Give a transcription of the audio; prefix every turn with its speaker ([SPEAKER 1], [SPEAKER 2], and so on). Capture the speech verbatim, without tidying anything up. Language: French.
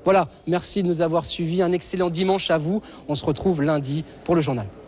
[SPEAKER 1] Voilà, merci de nous avoir suivis. Un excellent dimanche à vous. On se retrouve lundi pour le journal.